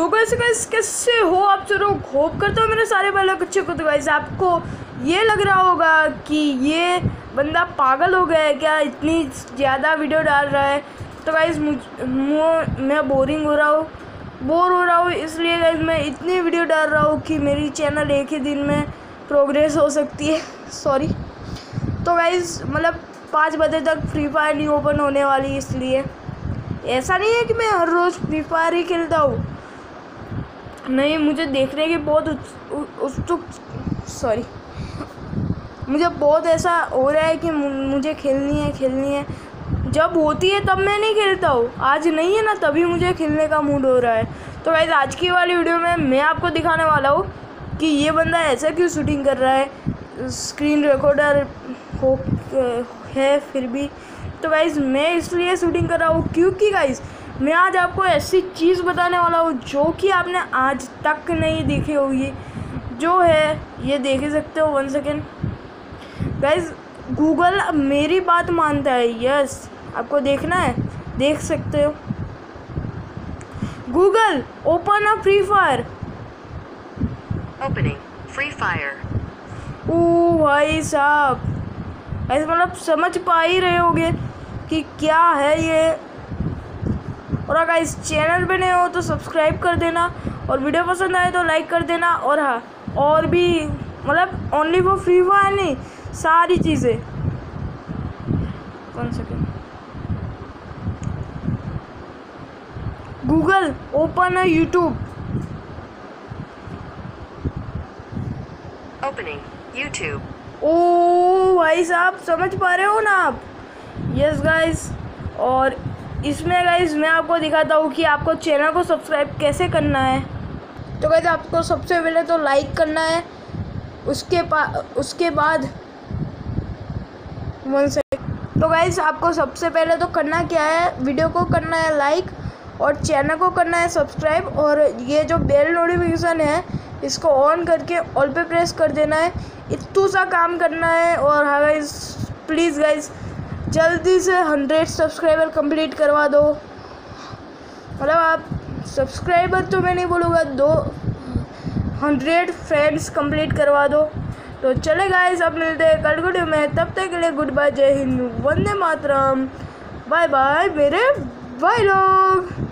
Hello guys, कैसे हो आप लोग। होप करता हूँ मेरे सारे भाई लोग अच्छे को। तो गाइस आपको ये लग रहा होगा कि ये बंदा पागल हो गया है क्या, इतनी ज़्यादा वीडियो डाल रहा है। तो गाइस मैं बोर हो रहा हूँ इसलिए गाइस मैं इतनी वीडियो डाल रहा हूँ कि मेरी चैनल एक ही दिन में प्रोग्रेस हो सकती है। सॉरी। तो गाइस मतलब 5 बजे तक फ्री फायर नहीं ओपन होने वाली, इसलिए ऐसा नहीं है कि मैं हर रोज़ फ्री फायर ही खेलता हूँ। नहीं, मुझे देखने की बहुत मुझे बहुत ऐसा हो रहा है कि मुझे खेलनी है। जब होती है तब मैं नहीं खेलता हूँ, आज नहीं है ना तभी मुझे खेलने का मूड हो रहा है। तो गाइस आज की वाली वीडियो में मैं आपको दिखाने वाला हूँ कि ये बंदा ऐसा क्यों शूटिंग कर रहा है। स्क्रीन रिकॉर्डर है फिर भी। तो गाइस मैं इसलिए शूटिंग कर रहा हूँ क्योंकि गाइस मैं आज आपको ऐसी चीज़ बताने वाला हूँ जो कि आपने आज तक नहीं देखी होगी। जो है ये देख ही सकते हो। 1 सेकेंड गाइस, गूगल मेरी बात मानता है। यस, आपको देखना है, देख सकते हो। Google open a Free Fire. Opening Free Fire. ओ भाई साहब, ऐसे मतलब समझ पा ही रहे होगे कि क्या है ये। और अगर इस चैनल पे नए हो तो सब्सक्राइब कर देना, और वीडियो पसंद आए तो लाइक कर देना। और हाँ, और भी मतलब ओनली वो फ्री फायर नहीं, सारी चीज़ें। 1 सेकेंड। गूगल ओपन है यूट्यूब। Opening YouTube. ओ भाई साहब, समझ पा रहे हो ना आप। यस गाइस, और इसमें गाइस मैं आपको दिखाता हूँ कि आपको चैनल को सब्सक्राइब कैसे करना है। तो गाइस आपको सबसे पहले तो लाइक करना है, उसके बाद 1 सेकंड। तो गाइस आपको सबसे पहले तो करना क्या है, वीडियो को करना है लाइक और चैनल को करना है सब्सक्राइब, और ये जो बेल नोटिफिकेशन है इसको ऑन करके ऑल पे प्रेस कर देना है। इतना सा काम करना है। और हाँ गाइस, प्लीज़ गाइस जल्दी से 100 सब्सक्राइबर कंप्लीट करवा दो। मतलब आप सब्सक्राइबर तो मैं नहीं बोलूँगा, 200 फ्रेंड्स कंप्लीट करवा दो। तो चले गाइस, अब मिलते हैं कल वीडियो में। तब तक के लिए गुड बाय, जय हिंद, वंदे मातरम, बाय बाय मेरे भाई लोग।